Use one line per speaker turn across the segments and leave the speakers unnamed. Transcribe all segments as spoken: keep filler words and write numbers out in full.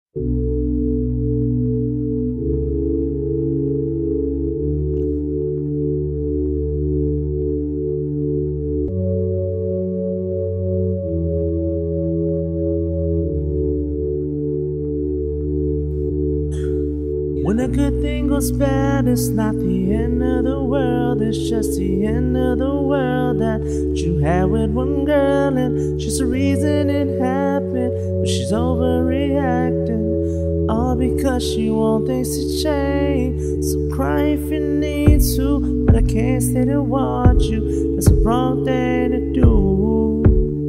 When a good thing goes bad, it's not the end of the world. It's just the end of the world that you had with one girl, and she's the reason it happened. But she's overreacting, all because she wants things to change. So cry if you need to, but I can't stay to watch you. That's the wrong thing to do.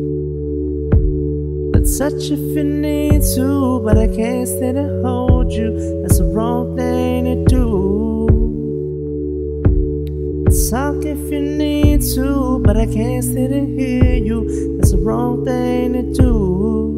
Let's touch if you need to, but I can't stay to hold you. That's the wrong thing to do. Talk if you need to, but I can't stay to hear you. That's the wrong thing to do.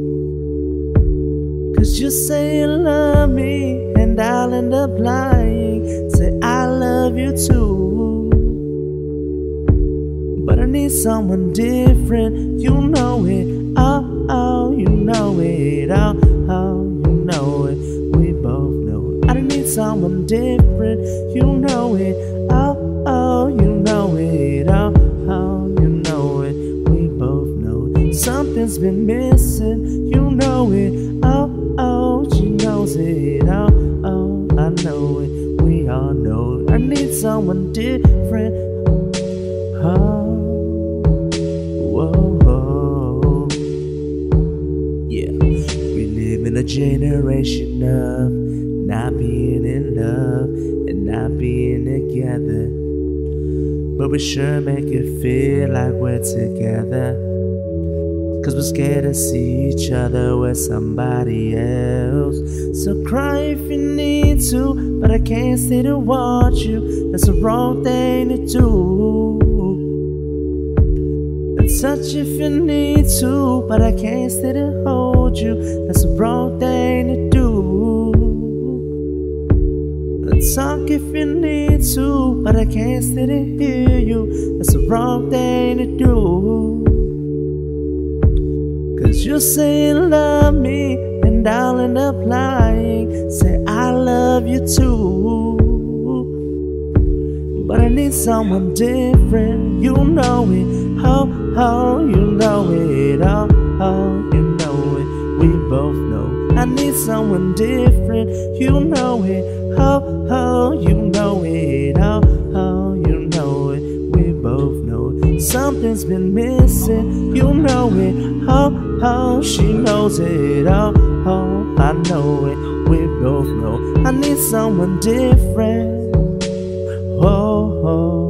Cause you say you love me, and I'll end up lying. Say I love you too, but I need someone different. You know it. Oh, oh, you know it. Oh, oh, you know it. We both know it. I need someone different. You know it. Oh, oh, you know it. Oh, oh, you know it. We both know it. Something's been missing. You know it. Oh, oh, she knows it. Oh, oh, I know it. We all know it. I need someone different. Oh, whoa. In a generation of not being in love and not being together, but we sure make it feel like we're together. Cause we're scared to see each other with somebody else. So cry if you need to, but I can't stay to watch you. That's the wrong thing to do. Touch if you need to, but I can't stay to hold you. That's the wrong thing to do. Talk if you need to, but I can't stay to hear you. That's the wrong thing to do. Cause you say you love me, and I'll end up lying. Say I love you too, but I need someone different. You know it. Oh, oh, you know it. Oh, oh, you know it. We both know. I need someone different. You know it. Oh, oh, you know it. Oh, oh, you know it. We both know it. Something's been missing. You know it. Oh, oh, she knows it. Oh, oh, I know it. We both know. I need someone different. Oh, oh.